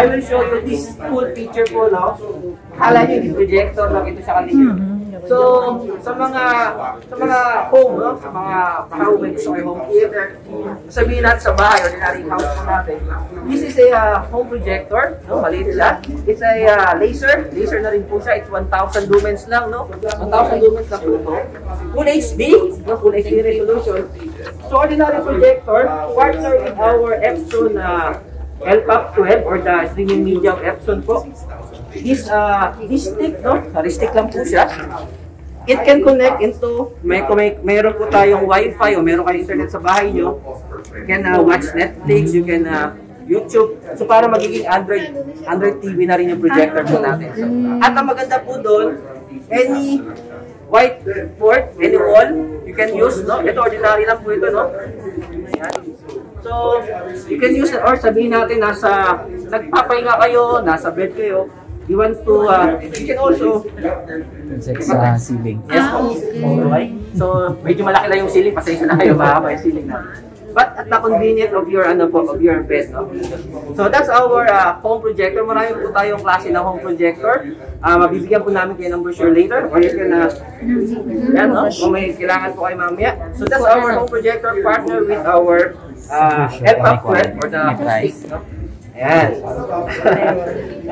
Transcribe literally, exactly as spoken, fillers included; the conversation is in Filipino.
I will show you this cool feature po, no? Kala nyo yung projector lang ito siya kanina. So, sa mga sa mga home, no? Sa mga home, gusto kayo home theater, sabihin natin sa bahay, ordinary house po natin. This is a uh, home projector, no? Maliit siya. It's a uh, laser. Laser na rin po siya. It's one thousand lumens lang, no? one thousand lumens lang po ito. Full H D, no? Full H D resolution. So, ordinary projector, partner with our Epson uh, E L P A P twelve or the streaming media of Epson po. This, uh, this stick, no? Sorry, stick lang po siya. It can connect into, may, may, mayroon po tayong Wi-Fi o meron kayong internet sa bahay nyo. You can uh, watch Netflix, you can uh, YouTube. So, para magiging Android, Android T V na rin yung projector po natin. So, at ang maganda po doon, any whiteboard, any wall, you can use, no? Ito, ordinary lang po ito, no? Ayan. So, you can use it, or sabihin natin, nasa, nagpapahinga kayo, nasa bed kayo, you want to, uh, you can also project sa ceiling. Yes po. Okay. So, medyo malaki lang yung ceiling, pasensya na kayo, mahaba yung ceiling na. But at the convenience of your, ano po, of your bed, no? So, that's our uh, home projector. Marami po tayong klase ng home projector. Uh, mabibigyan po namin kayo ng brochure later, or you can, uh, yan, no? Kung may kailangan po kayo mamaya. So, that's our home projector partner with our uh, E L P A P twelve or the stick, no? Ayan.